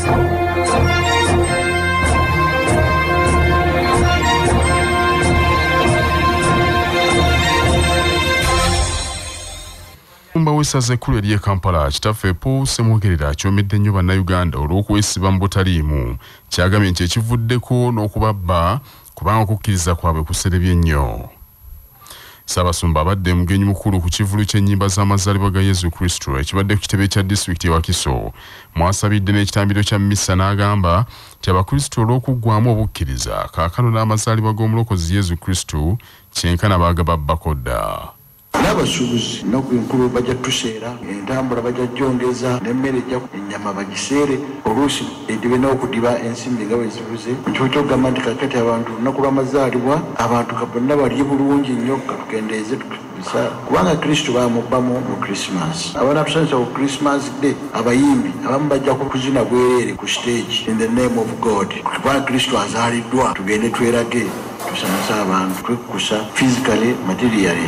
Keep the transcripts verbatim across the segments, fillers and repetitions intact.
Mbawesaze ekkulu ery'e Kampala kitaffe Paul Semwogerera Achomedde nnyo Banayuganda olw'okwesiba mu butaliimu kyagambye nti ekivuddeko n'okubabba kubanga okukkiriza kwabwe kuserebye nnyo. Ssabasumba abadde mugenyi mukulu ku kivulu ky'ennyimba z'amazaalibwa ga Yesu Kristo ekibadde ku kitebe kya disitulikiti ewa Kiso mwasabidde n'ekitambiro kya Mmisa n'agamba nti Abakristo olw'okuggwaamu obukkiriza kaakano n'amazaalibwa g'omulokozi Yesu Kristo kyenkana baagababbako dda. N'abasuubuzi n'okunkulu bajja tuseera entambula bajja jjongeza n'emmere ejja ennyama bagiseere oluusi edibe n'okudiba ensimbi nga bwe zibuze ekyo kyogamba nti kakati abantu olunaku lw'amazaalibwa abantu bonna balye bulungi nnyo katukendeeze tukisa kubanga Kristo bamubbamu mu Christmas abana tusanyusa ku Christmas day abayimbi abamu bajja kuzina bwereere ku stage in the name of God kubanga Kristo azaaliddwa tugende twerage tusanyusa abantu twekukusa physically materially.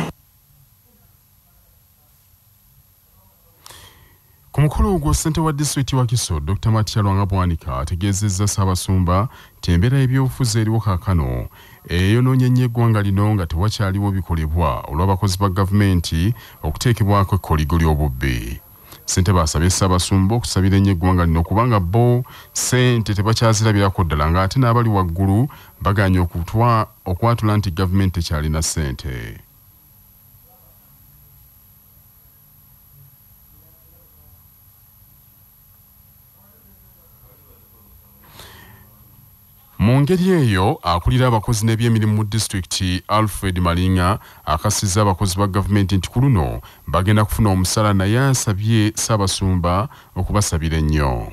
Ku mukolo ogwo ssente wa disitulikiti wa Kiso Doctor Matya Lwanga ategeezezza Ssabasumba nti embeera y'ebyobufuzi eriwo kaakano eyonoonye nnyo eggwanga lino nga tewakyaliwo bikolebwa olw'abakozi ba gavumenti okuteekebwako ekkoligo ly'obubbi. Ssente baasabye Ssabasumba okusabira ennyo eggwanga lino kubanga bo ssente tebakyazirabirako ddala ng'ate n'abali waggulu baganye okwatula nti gavumenti ekyalina ssente. Mu ngeri eyo akulira abakozi n'ebyemirimu mu disitulikiti Alfred Malinga akasizza abakozi ba gavumenti nti ku luno bagenda kufuna omusala naye asabye Ssabasumba okubasabira ennyo.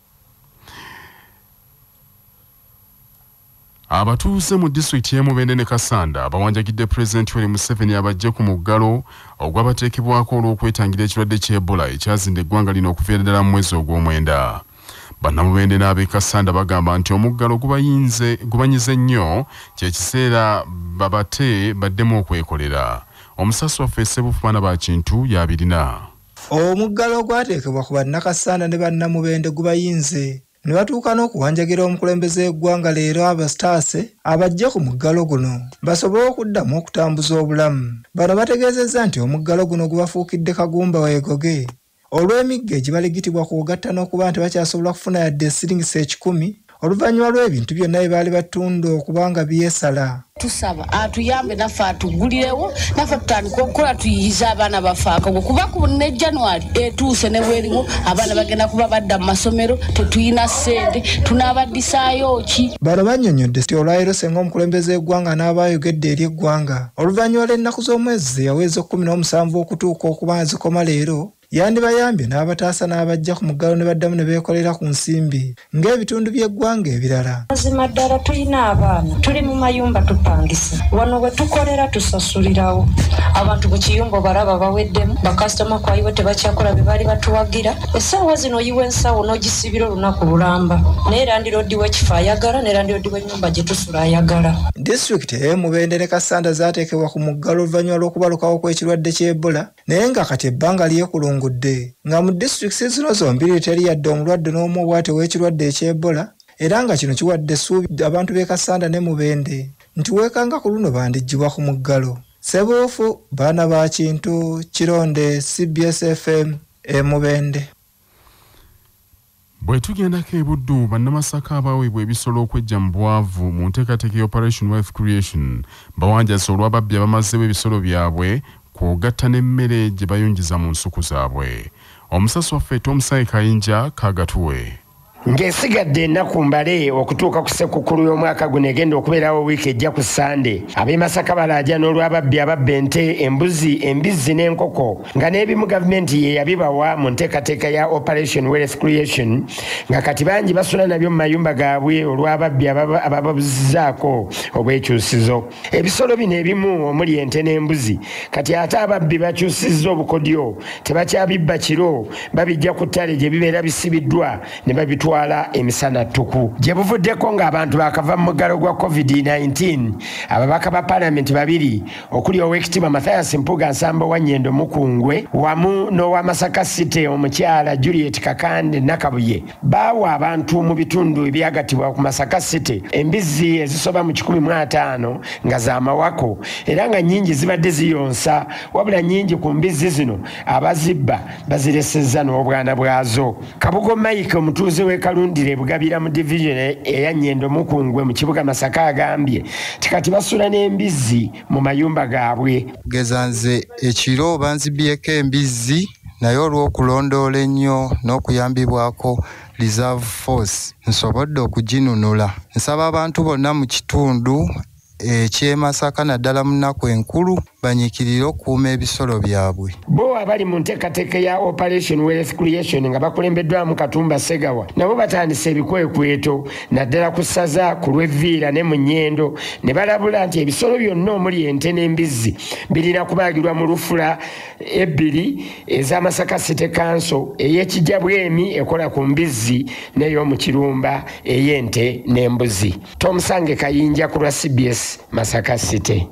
Abatuuze mu disitulikiti y'e Mubende ne Kasanda bawanjagidde Pulezidenti Yoweri Museveni abajje ku muggalo ogwabateekebwako olw'okwetangira ekirwadde ky'Ebola ekyazinda eggwanga lino okuviira ddala mu mwezi ogw'omwenda. Bannamubende n'ab'e Kasanda bagamba nti omuggalo gubayinze gubanyize nnyo kyekiseera babate baddemu okwekolera. Omusasi waffe Ssebufumaana Bakintu y'abirina. Omuggalo ogwateekebwa ku bannakasanda ne bannamubende gubayinze ne batuuka n'okuwanjagira omukulembeze w'eggwanga leero abasitaase abajja ku muggalo guno basobole okuddamu okutambuza obulamu. Bano bategeezezza nti omuggalo guno gubafuukidde kagumba weegoge olw'emigga egibaligitibwa kugatta n'okuba nti bakyasobola kufuna yadde siringisi ekikumi oluvannyuma lw'ebintu byonna bye baali batunda okubanga byesala. Tusaba atuyambe naffe atugulirewo naffe tutandika okukola tuyiyiza abaana baffe akago kuba ku ne January etuuse ne bweriwo abaana bagenda kuba badda mu masomero tetuyina ssente tunaabadisaayo ki. Bano bannyonnyodde nti olwaleero senga omukulembeze w'eggwanga n'abayogedde eri eggwanga oluvannyuma lw'ennaku z'omwezi yaweza kkumi n'omusanvu okutuuka okuba zikoma leero yandibayambye n'abataasa n'abajja ku muggalo ne baddamu ne beekolera ku nsimbi ng'ebitundu by'eggwanga ebirala. Mazima ddala tulina abaana tuli mu mayumba tupangisa wano we tukolera tusasulirawo abantu ku kiyumba balaba baweddemu bakasitoma kwayiwe tebakyakola bye baali batuwagira essaawa zino oyiwa ensawo n'ogisibira olunaku lulamba naye landiroodi w'ekifo ayagala ne landiroodi w'ennyumba gye tusula ayagala. Disitulikiti y'e Mubende ne Kasanda zaateekebwa ku muggalo oluvannyuma lw'okubalukawo kw'ekirwadde ky'Ebola naye nga kati ebbanga lyekulungudde nga mu disitulikiti zino zombiri teri yadde omulwadde n'omu obwate w'ekirwadde eky'Ebola era nga kino kiwadde essuubi abantu b'e Kasanda ne Mubende nti weekanga ku luno bandiggyibwa ku muggalo. Ssebuufu baana ba Kintu Kironde C B S F M e Mubende. Bwe tugendako e Buddu bannamasaka abaweebwa ebisolo okwejja mu bwavu mu nteekateeka Operation Wealth Creation bawanjasa olw'ababbi abamazeewo ebisolo byabwe kugatta n'emmere gye bayonjeza mu nsuku zaabwe. Omusasi waffe Sheihk Kayinja kagatuwe. Ng'esigadde ennaku mbale okutuuka ku Ssekukkulu y'omwaka guno egenda okubeerawo wiiki ejja ku Sande ab'e Masaka balaaja n'olw'ababbi ababba ente embuzi embizzi n'enkoko nga n'ebimu gavumenti ye yabibawa mu nteekateeka ya Operation Wealth Creation nga kati bangi basula nabyo mu mayumba gaabwe olw'ababbi abababuzzaako obwekyusizo. Ebisolo bino ebimu omuli ente n'embuzi kati ate ababbi bakyusizza obukodyo tebakyabibba kiro babijja ku ttale gye bibeera bisibiddwa ne babitwala butwala emisana ttuku gye buvuddeko ng'abantu bakava mu muggalo gwa covid nineteen ababaka ba paalamenti babiri okuli ow'ekitiibwa Mathias Mpuga Nsamba wa Nnyendo Mukungwe wamu n'owa Masaka City omukyala Juliet Kakande Nakabuye baawa abantu mu bitundu ebyagatibwa ku Masaka City embizzi ezisoba mu kikumi mu ataano nga za mawako era nga nnyingi zibadde ziyonsa wabula nnyingi ku mbizzi zino abazibba baziresezza n'obwana bwazo. Kabugo Mike omutuuze w'e Kalundire Bugabira mu division eya Nnyendo Mukungwe mu kibuga Masaka agambye tikati basula n'embizzi mu mayumba gaabwe. Gezanze ekiro banzibyeko embizzi naye olw'okulondoola ennyo n'okuyambibwako reserve force nsobodde okuginunula. Nsaba abantu bonna mu kitundu eky'e Masaka naddala mu nnaku enkulu banyikirire okukuuma ebisolo byabwe. Bo abali mu nteekateeka ya Operation Wealth Creation nga bakulembeddwamu Katumba Segawa nabo batandise ebikwekweto naddala ku ssaza ku lw'Evviira ne mu Nnyendo ne balabula nti ebisolo byonna omuli ente n'embizzi birina kubaagirwa mu lufula ebbiri eza Masaka City Council ey'Ekijjabwemi ekola ku mbizzi n'ey'omu Kirumba ey'ente n'embuzi. Tom Sange Kayinja ku lwa C B S Masaka City.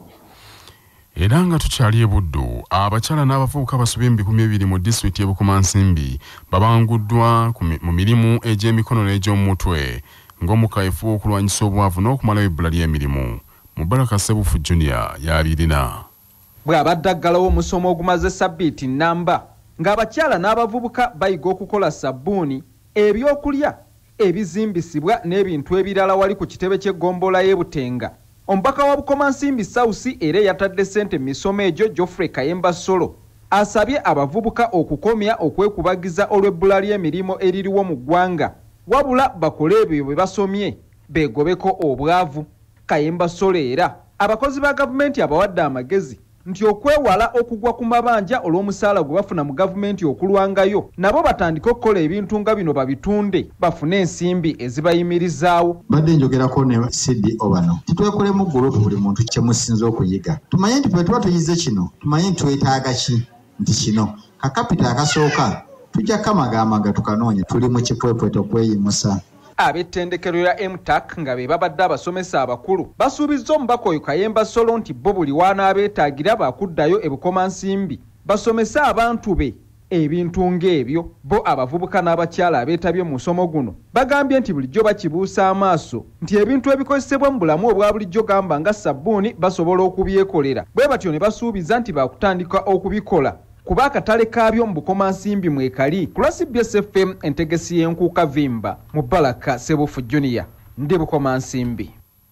Era nga tukyali e Buddu, abakyala n'abavubuka basoba ebikumi ebiri mu disitulikiti y'e Bukomansimbi babanguddwa mu mirimu egy'emikono n'egy'omutwe ng'omukaefu w'okulwanyisa obwavu n'okumalawo ebbula ly'emirimu. Mubaraka Sebufu Junior y'abirina. Bw'abadde aggalawo omusomo ogumaze sabbiiti nnamba ng'abakyala n'abavubuka bayiga okukola sabbuuni, ebyokulya ebizimbisibwa n'ebintu ebirala wali ku kitebe ky'eggombolola y'e Butenga. Omubaka wa Bukomansimbi South era yatadde ssente mu misomo egyo Geoffrey Kayemba Solo asabye abavubuka okukomya okwekubagiza olw'ebbula ly'emirimu eririwo mu ggwanga wabula bakole ebyo bwe basomye beegobeko obwavu. Kayemba Solo era abakozi ba gavumenti abawadde amagezi nti okwewala okugwa ku mabanja olw'omusaala gwe bafuna mu gavumenti okulwangayo nabo batandike okukola ebintu nga bino babitunde bafune ensimbi ezibayimirizaawo. Badde njogerako ne C D O bano titwekolemu gurupu buli muntu kye musinza okuyiga. Tumanye nti bwe tuba tuyize kino tumanye nti twetaaga ki nti kino kakapita akasooka tujja kamagamaga tukanoonya tuli mu kipwepweto okweyimusa. Ab'ettendekero lya M T A C nga be babadde abasomesa abakulu basuubizza omubaka oyo Kayemba Solo nti bo buli w'anaabeetaagira baakuddayo e Bukomansimbi basomese abantu be ebintu ng'ebyo. Bo abavubuka n'abakyala abeetabye mu musomo guno bagambye nti bulijjo bakibuusa amaaso nti ebintu ebikozesebwa mu bulamu obwa bulijjo gamba nga sabbuuni basobola okubyekolera, bwe batyo ne basuubiza nti baakutandika okubikola kuba akatale kaabyo mu Bukomansimbi mwekali. Ku lwa C B S F M entegesi y'enkuuka Vimba, Mubaraka Sebufu Junior ndi Bukomansimbi.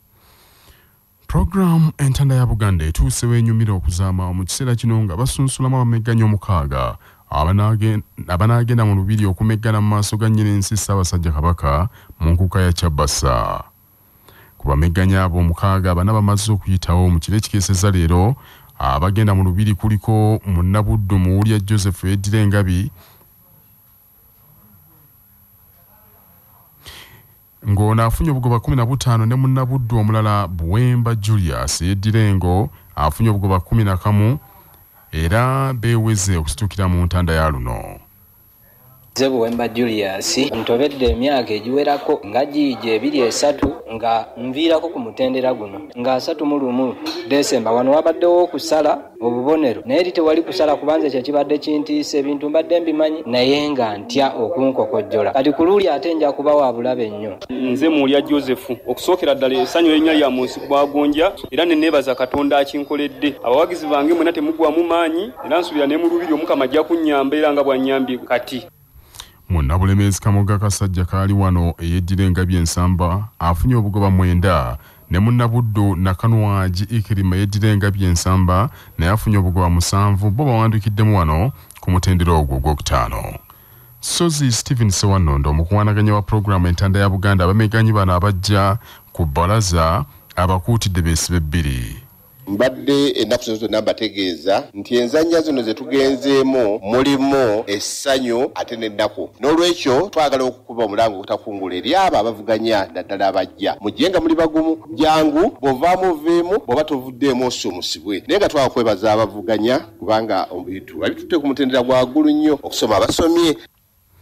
Program entanda ya Buganda etuuse w'enyumira okuzaama mu kiseera kino nga basunsulamu abamegganya omukaaga abanaagenda mu lubiri okumeggana mu maaso ga nnyinensi Ssaabasajja Kabaka mu nkuka ya Kyabasa. Ku bamegganya abo omukaaga bana bamaze okuyitawo mu kiro ekikeesezza leero abagenda mu lubiri kuliko Munnabuddu Muwulya Joseph Edire Ngabi ng'ono afunye obugoba kumi na butaano ne Munnabuddu omulala Buwemba Julius Edirengo afunye obugoba kumi na kamu era beeweze okusitukira mu ntanda ya luno. Buwemba Julius ntobedde emyaka egiwerako nga giije ebiri esatu nga nviirako ku mutendera guno nga asatu mu lumu Desemba wano wabaddewo okusala obubonero naye eri tewali kusala kubanze kyekibadde kintiisa ebintu mbadde mbimanyi naye nga ntya okunkokojjola kati ku luli ate nja kuba wa bulabe nnyo. Nze Muwulya Joseph okusookera ddala essanyu erinnya lya munsi gwagonja era ne neebaza Katonda akinkoledde. Abawagizi bange mwena temugwamu maanyi era nsuubira ne mu lubiri Omukama ajja kunnyamba era nga bw'annyambye kati. Munnabulemezi Kamoga Kasajja kaali wano eyeddira Engabi Ensamba afunye obugoba mwenda ne Munnabuddu Nakanwaji Ikirima yeddira Engabi Ensamba naye afunye obugoba musanvu bo bawandikiddemu wano ku mutendera ogwo ogwokutaano. Sozi Stephen Sewanondo omukuwanaganya wa programu entanda ya Buganda abameganyi bano abajja ku bbalaza abakuutidde beesibe bbiri. Mbadde ennaku zino zonna mbategeeza nti enzannya zino ze tugenzeemu mulimu essanyu ate n'ennaku. N'olwekyo twagala okukuba omulango obutakungula eri abo abavuganya naddala abajja. Mujje nga muli bagumu jangu bw'ovaamu oveemu bw'oba tovuddeemu osoomusibwe. Naye nga twakwebaza abavuganya kubanga ebintu babitutte ku mutendera gwa ggulu nnyo okusoma abasomye.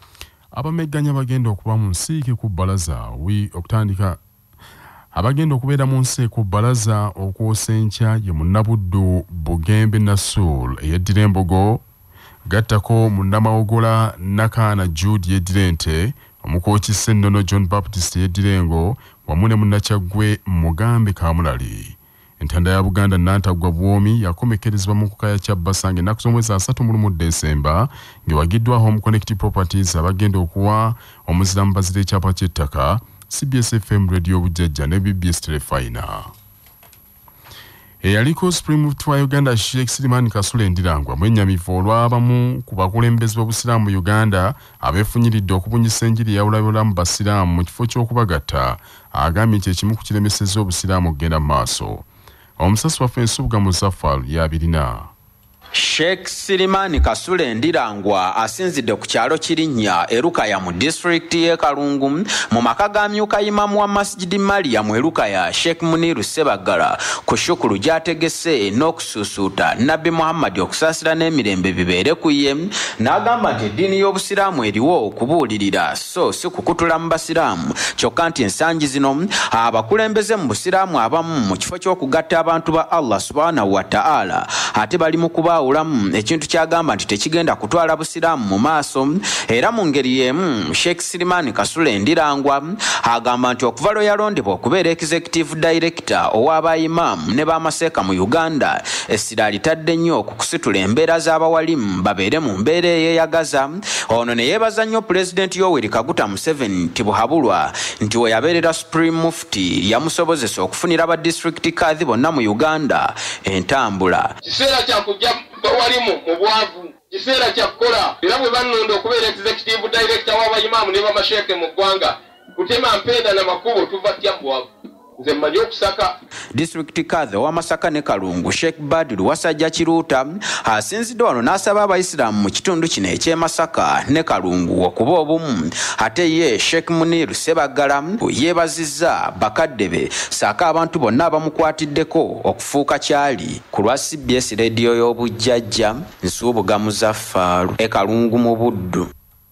abamegganya bagenda okuba mu nsiike ku bbalaza wi okutandika abagenda okubeera mu nsi ku bbalaza okwosa enkya ye Munnabuddu Bugembe Nassul eyeddira Embogo gattako Munnamawogola Nakaana Jude yeddira Ente omukooki Ssennono John Baptist yeddira Engo wamu ne Munnakyaggwe Mugambe Kamulali. Entanda ya Buganda Nantagwa Bwomi yakomekerezebwa mu kukaya kya Basange ennaku z'omwezi asatu mu lumu Desemba ng'ewagiddwa Home Connect Properties abagenda okuwa omuziramu bazira ekyapa ky'ettaka C B S F M Radio Bujjajja ne B B S Telefina. Eyaliko Supreme Mufti wa Uganda Sheikh Sirimani Kasule Ndirangwa mwennyamivu olw'abamu ku bakulembeze b'obusiraamu mu Uganda abeefunyiridde okubunyisa enjiri yawulabulamu basiraamu mu kifo ky'okubagatta agambye nti ekimu ku kiremesezza obusiraamu okugenda mu maaso. Omusasi waffe Nsubuga Muzaffar y'abirina. Sheikh Sirimani Kasule Ndirangwa asinzidde ku kyalo Kirinnya Erukaya mu district y'e Kalungu mu maka ga myuka imamu wa Masjidi Maryam Erukaya Sheikh Muniru Ssebagala ku shukuru gyategese n'okususuuta Nabbi Muhammad okusaasira n'emirembe bibeere ku ye n'agamba nti eddiini y'obusiraamu eriwo okubuulirira so si kukutula mu basiraamu kyokka nti ensangi zino abakulembeze mu busiraamu abamu mu kifo ky'okugatta abantu ba Allah subhanahu wa ta'ala ate bali mu kuba ulamu ekintu kyagamba nti tekigenda kutwala busiraamu mu maaso era mu ngeri y'emu Sheikh Sirimani Kasule Ndirangwa agamba nti okuva lwe yalondebwa okubeera executive director ow'abayimamu ne b'amaseeka mu Uganda essira litadde nnyo okukusitula embeera z'abawalimu babeere mu mbeera eyeeyagaza. Ono ne yeebaza nnyo Pulezidenti Yoweri Kaguta Museveni nti buhabulwa nti we yabeerera Supreme Mufti yamusobozesa okufunira aba district kadhi bonna mu Uganda entambula. Kiseera kya kujja bawalimu mu bwavu, kiseera kya kukola era bwe bannonda okubeera executive director w'abayimamu ne bamasheeke mu ggwanga kutema mpenda na makubo tuva tya mu bwavu. Nze mmanyi okusaka. District kadhi ow'Amasaka ne Kalungu Sheikh Badru Wasajja Kiruuta asinzidde wano n'asaba abayisiraamu mu kitundu kino eky'e Masaka ne Kalungu okuba obumu ate ye Sheikh Muniru Ssebagala yeebazizza bakadde be saaka abantu bonna abamukwatiddeko okufuuka kyali. Ku lwa C B S Radio y'obujjajja Nsubuga Muzaffar e Kalungu mu Buddu.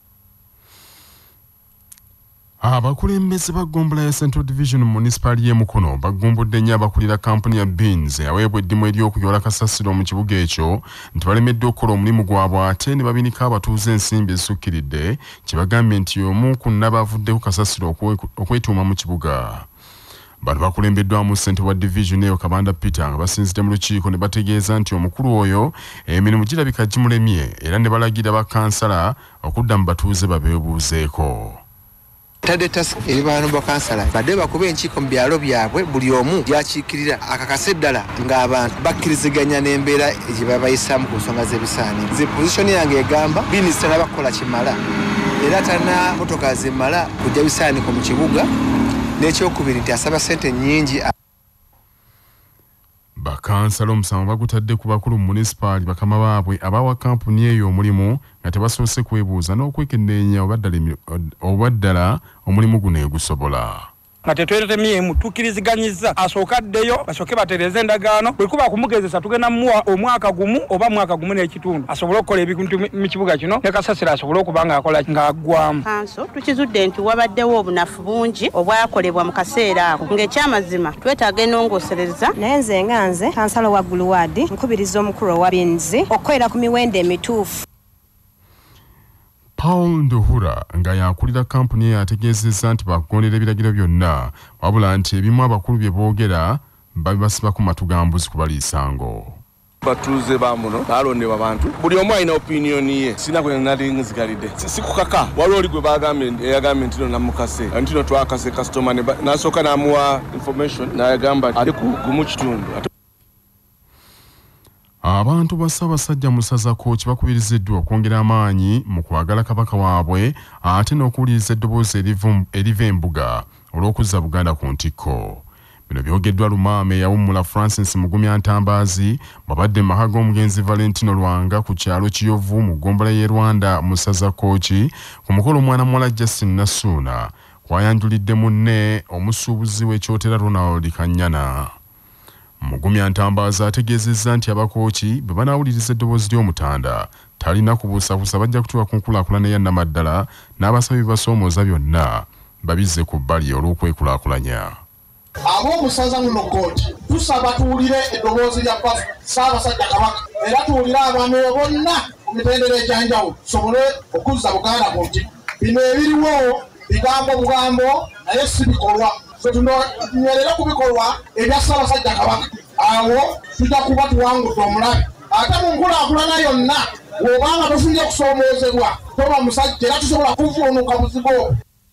Abakulembeze ba Gombola ya Central Division Municipal y'e Mukono bagumbudde nnyo abakulira kampuni ya Beans yaweebwa eddimu ery'okuyoola kasasiro mu kibuga ekyo nti balemedde okukola omulimu gwabwe ate ne babinika abatuuze ensimbi ezisukkiridde kye bagambye nti omu ku n'abavuddeku kasasiro okwetuuma mu kibuga. Bano bakulembeddwamu ssente wa division eyo Kabanda Peter nga basinzidde mu lukiiko ne bategeeza nti omukulu oyo emirimu girabika gimulemye era ne balagira bakansala okudda mu batuuze babeebuuzeeko. Tade task eri bano bakansala badde bakuba enkiiko mu byalo byabwe buli omu yakiikirira akakase ddala ng'abantu bakkiriziganya n'embeera gye babayisaamu ku nsonga z'ebisaani. Nze pozisioni yange egamba minisita n'abakola kimala era tana motoka zimala kujja bisaaniko mu kibuga n'ekyokubiri nti asaba ssente nnyingi. Bakansala omusango bagutadde ku bakulu mu munisipaali bakama baabwe abawa kampuni eyo omulimu nga tebasoose kwebuuza n'okwekenneenya oba ddala omulimu guno egusobola. nga tetwetemyemu tukkiriziganyizza asooka addeyo basooke batereeze endagaano bwe kuba kumugezesa tugenda muwa omwaka gumu oba mwaka gumu n'ekitundu asobole okukola ebintu mu kibuga kino ne kasasiro asobole okuba ng'akola ng'aggwamu. Kanso tukizudde nti wabaddewo obunafu bungi obwakolebwa mu kaseera ako ng'ekyamazima twetaaga ennongoosereza. Naye nze nga nze kansala wa Guluwaadi nkubiriza omukulu owa Binzi okukolera ku miwendo emituufu. Paul Nduhura nga yakulira kampuni ye ategeezezza nti bakugondera ebiragiro byonna wabula nti ebimu abakulu bye boogera babibasiba ku matu ga mbuzi kubaliisango. Batuuze bamuno balondebwa abantu buli omu alina opinioni ye sina kwe nali nzigalidde sikukaka waliwo oli gwe bagambye eyagambye nti no namukase nti no twakase customer n'asooka n'amuwa information n'ayagamba ali ku kitundu. Abantu ba Ssaabasajja Musaza Kooki bakubiriziddwa okwongera amaanyi mu kwagala kabaka waabwe ate n'okuwuliriza eddoboozi eriva embuga olw'okuzza Buganda ku ntikko. Bino byogeddwa Lumaame yawummula Francis Mugumya Ntambaazi babadde mu maka g'omugenzi Valentino Lwanga ku kyalo Kiyovu mu ggombolola y'e Rwanda Musaza Kooki ku mukolo omwana muwala Justin Nasuuna kwayanjulidde munne omusuubuzi w'ekyotera Ronald Kanyana. Mugumya Ntambaza ategeezezza nti abakooki bwe banaawuliriza eddoboozi ly'Omutanda talina kubuusabuusa bajja kutuuka ku nkulaakulana ya Namaddala n'abasabye basoomooza byonna babizze ku bbali olw'okwekulaakulanya. Ab'omusaza muno kkooti tusaba tuwulire eddoboozi lya Ssaabasajja Kabaka era tuwulire abantu bonna ku mitendera egy'enjawulo tusobole okuzza Buganda ku nti bino ebiriwo bigambo bugambo naye si bikolwa. So tunywerera ku bikolwa ebya Ssaabasajja Kabaka awo tujja kuba tuwangudde omulabe. Ate mu nkulaakulana yonna bw'obanga tofunye kusoomoozebwa toba musajja era tusobola kuvuunuka buzibu.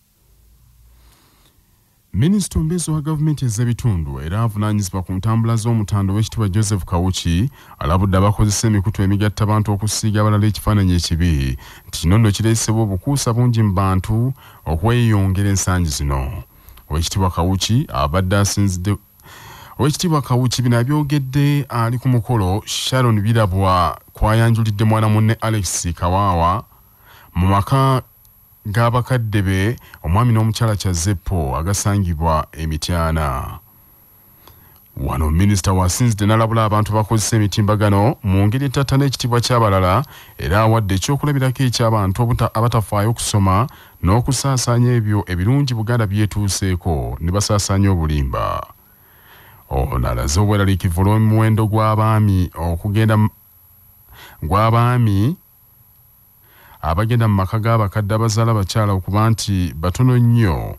Minisita ombeezi wa gavumenti ez'ebitundu era avunaanyizibwa ku ntambula z'Omutanda Oweekitiibwa Joseph Kawuki alabudde abakozesa emikutu emigatta abantu okusiiga abalala ekifaananyi ekibi nti kino nno kireesebwa obukuusa bungi mu bantu okweyongera ensangi zino. Oweekitiibwa Kawuki abadde asinzidde Oweekitiibwa Kawuki bino abyogedde ali ku mukolo Sharon Birabwa kwayanjulidde mwana munne Alex Kawaawa mu maka g'abakadde be omwami n'omukyala Kyazeppo agasangibwa Emityana. Wano minisita wasinzidde n'alabula abantu bakozesa emitimbagano mu ngeri etattana ekitiibwa ky'abalala era awadde ekyokulabirako eky'abantu abatafaayo okusoma n'okusaasaanya ebyo ebirungi Buganda byetuuseeko ne basaasaanya obulimba. Ono alaze obweraliikivu olw'omuwendo gw'abaami okugenda gw'abaami abagenda mu maka g'abakadde abazaala bakyala okuba nti batono nnyo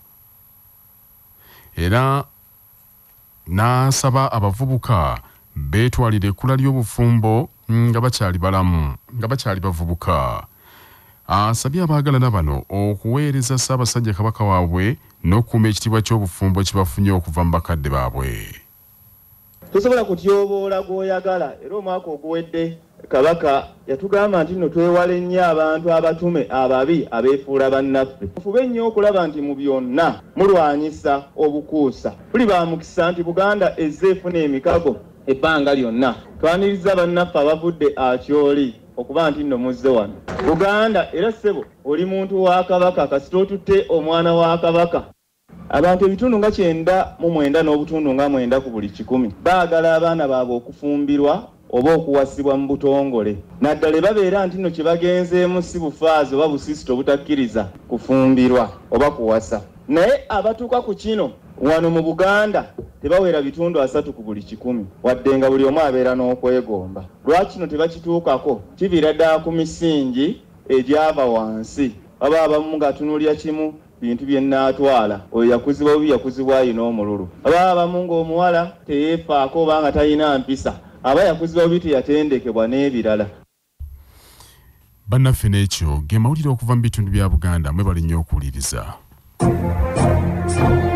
era n'asaba abavubuka beetwalira ekkula ly'obufumbo nga bakyali balamu nga bakyali bavubuka. Asabye abaagalana bano okuweereza Ssaabasajja Kabaka waabwe n'okukuuma ekitiibwa ky'obufumbo kibafunye okuva mu bakadde baabwe. Tosobola kutyoboola gw'oyagala era omwaka oguwedde Kabaka yatugamba nti nno twewale nnyo abantu abatume ababi abeefuula bannaffe. Mufube nnyo okulaba nti mu byonna mulwanyisa obukuusa. Tuli ba mukisa nti Buganda ezze efuna emikago ebbanga lyonna. Twaniriza bannaffe abavudde Akyoli okuba nti nno muzze wano. Buganda era ssebo oli muntu wa Kabaka kasita otutte omwana wa Kabaka. Abantu ebitundu nga kyenda mu mwenda n'obutundu nga mwenda ku buli kikumi baagala abaana baabwe okufumbirwa oba okuwasibwa mu butongole. Naddala babeera nti nno kye bagenzeemu si bufaazi oba busisito obutakkiriza kufumbirwa oba kuwasa. Naye abatuuka ku kino wano mu Buganda tebawera bitundu asatu ku buli kikumi wadde nga buli omu abeera n'okwegomba. Lwaki kino tebakituukako? Kiviira ddala ku misingi egyava wansi. Baba abamu ng'atunuulya kimu bintu bye nnaatwala oyo yakuzibwa bubi yakuzibwa ayina omululu. Aba abamu ng'omuwala teyeefaako oba nga talina mpisa aba yakuzibwa bubi teyatendekebwa n'ebirala. Bannaffe n'ekyo ge mawulire okuva mu bitundu bya Buganda mwe bali nnyo okuwuliriza.